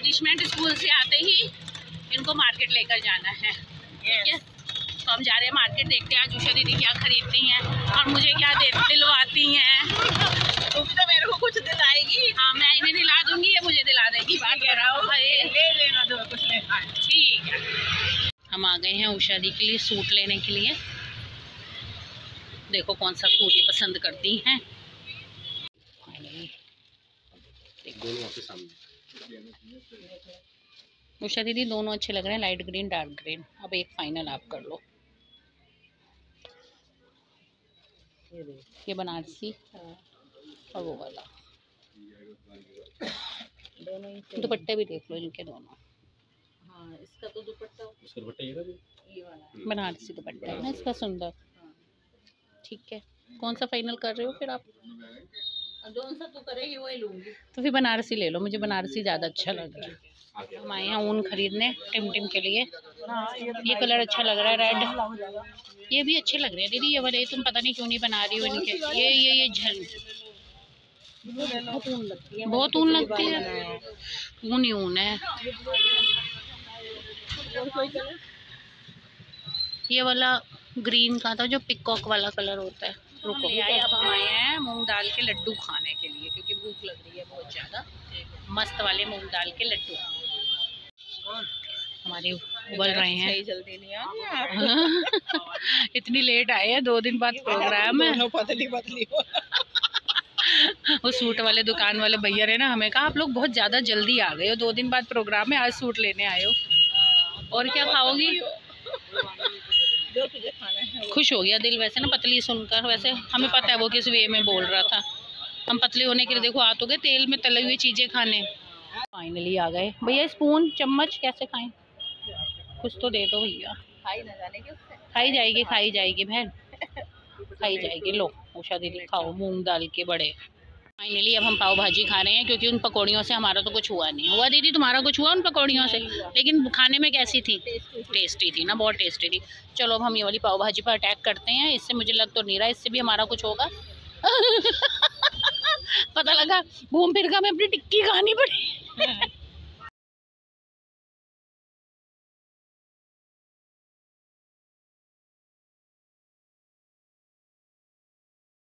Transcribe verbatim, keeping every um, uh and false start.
Punishment school से आते ही इनको मार्केट लेकर जाना है। ठीक है, तो हम जा रहे हैं मार्केट, देखते हैं आज उषा दीदी क्या खरीदती हैं और मुझे क्या दे दिलवाती हैं। तुम तो मेरे को कुछ दिलाएगी। हाँ, मैं इन्हें दिला दूंगी, ये मुझे दिला देगी। बात कर रहा हूँ, ले लेना दो कुछ लेना। ठीक है। हम आ गए हैं उषा दी के लिए सूट लेने के लिए। देखो कौन सा सूट ये पसंद करती हैं। उषा दीदी दोनों अच्छे लग रहे हैं, लाइट ग्रीन डार्क ग्रीन। अब एक फाइनल आप कर लो। ये बनारसी और वो वाला। दोनों ही दुपट्टे भी देख लो इनके दोनों। हाँ, इसका तो दुपट्टा इसका दुपट्टा ये रहा, ये वाला बनारसी दुपट्टा है ना इसका, सुंदर। ठीक है, कौन सा फाइनल कर रहे हो फिर आप? जो सा तू करेगी वही लूंगी। तो फिर बनारसी ले लो, मुझे बनारसी ज़्यादा अच्छा लग रहा है। हम आए हैं ऊन खरीदने टिम टिम के लिए। ये कलर अच्छा लग रहा है, रेड। ये भी अच्छे लग रहे हैं दीदी, ये वाले तुम पता नहीं क्यों नहीं बना रही हो इनके। ये ये ये झल बहुत ऊन लगती है, बहुत ऊन लगती है। ऊन ही ऊन है। ये वाला ग्रीन का था जो पिकॉक वाला कलर होता है। रुको, आए अब हम आए हैं मूंग दाल के लड्डू खाने के लिए क्योंकि भूख लग रही है बहुत ज़्यादा। मस्त वाले मूंग दाल के लड्डू हमारे उबल रहे हैं। जल्दी नहीं आ इतनी लेट आए हैं, दो दिन बाद प्रोग्राम है। पतली पतली वो सूट वाले दुकान वाले भैया ने ना हमें कहा आप लोग बहुत ज़्यादा जल्दी आ गए हो, दो दिन बाद प्रोग्राम है, आज सूट लेने आए हो। और क्या खाओगी? जो तुझे खाना है। खुश हो गया दिल वैसे ना पतली सुनकर। वैसे हमें पता है वो किस वे में बोल रहा था। हम पतले होने के लिए देखो आ तो गए तेल में तले हुई चीज़ें खाने। फाइनली आ गए भैया। स्पून चम्मच कैसे खाएं? कुछ तो दे दो भैया। खाई ना जाने के उससे। खाई जाएगी खाई जाएगी बहन, खाई जाएगी। लो उषा दीदी खाओ मूंग दाल के बड़े। फाइनली अब हम पाव भाजी खा रहे हैं क्योंकि उन पकौड़ियों से हमारा तो कुछ हुआ नहीं। हुआ दीदी तुम्हारा कुछ हुआ उन पकौड़ियों से? लेकिन खाने में कैसी थी? टेस्टी थी ना, बहुत टेस्टी थी। चलो अब हम ये वाली पाव भाजी पर अटैक करते हैं। इससे मुझे लग तो नहीं रहा इससे भी हमारा कुछ होगा। पता लगा घूम फिर कर हमें अपनी टिक्की खानी पड़ी।